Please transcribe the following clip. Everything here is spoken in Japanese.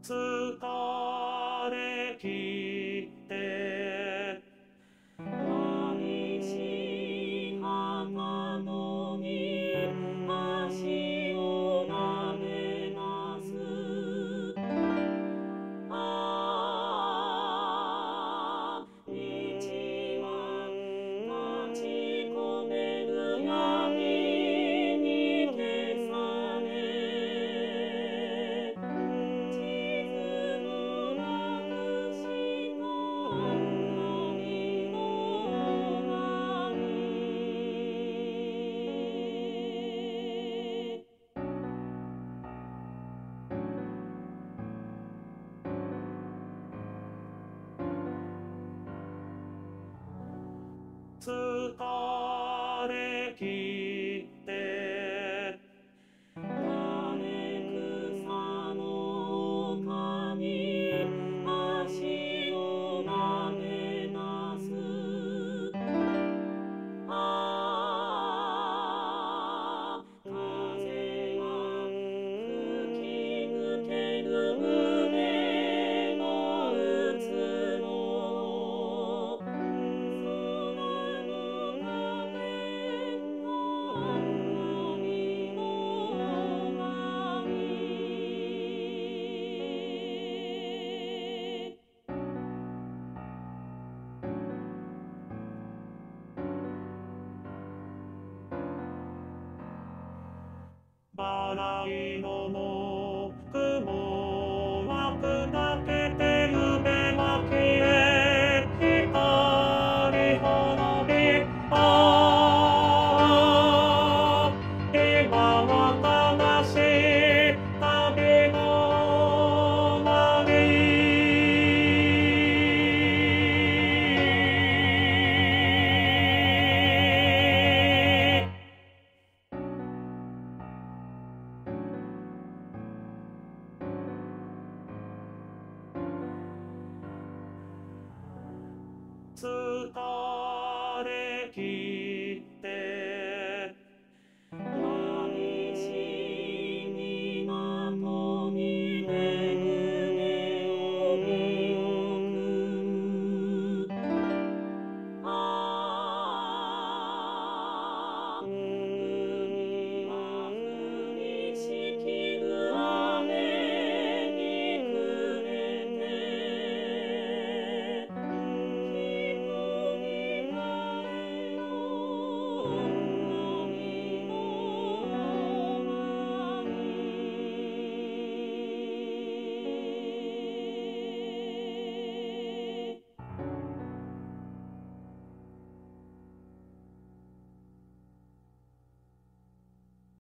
疲れきて激しい旗のに足をなめます道は立ち込める闇に消され地図もなくした闇の終わり疲れきって枯れ草の丘に足をなめなす風は吹き抜ける胸のうつろ空のかけた旅の終わり笑い